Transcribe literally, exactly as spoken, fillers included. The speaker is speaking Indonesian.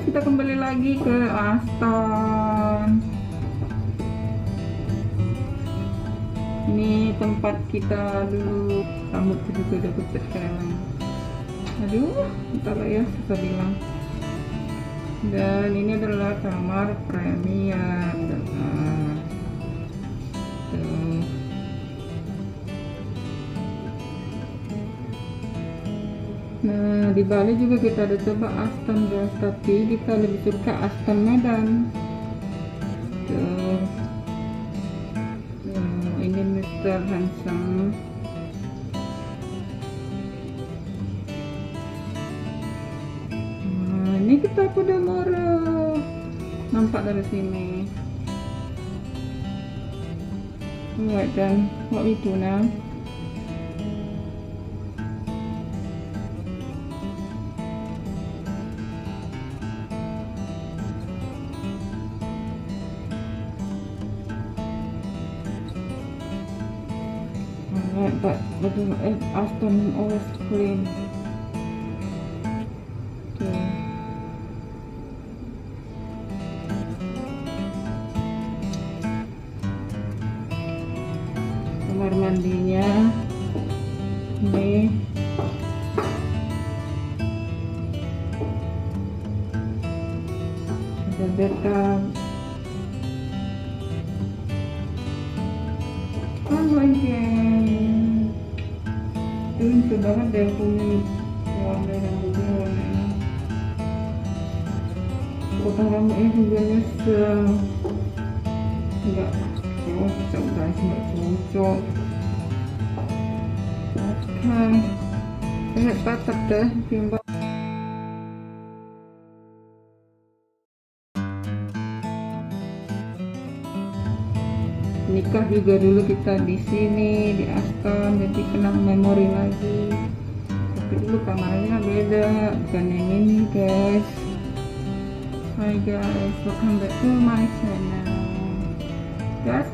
guys, kita kembali lagi ke Aston. Ini tempat kita dulu. Rambut juga udah pucat sekarang. Aduh, entar lah ya, susah bilang. Dan ini adalah kamar premier. Nah, tuh. Nah, di Bali juga kita ada coba Aston guys, tapi kita lebih suka Aston Medan. Tuh. Nah, ini mister Handsome. Nah, ini kita pada murah. Nampak dari sini. Alright then, what we do now? Alright, but I don't know if Aston always clean. Tuh. Kamar mandinya ini ada bathtub. Oh lagi itu lucu banget deh punya warna rambutnya, warna ini potong rambutnya juga nyesel, enggak cocok guys, enggak cocok. Oke, lihat patah deh timbang. Nikah juga dulu kita di sini di Aston, jadi kenang memori lagi. Tapi dulu kamarnya beda, bukan yang ini guys. Hi guys, welcome back to my channel guys.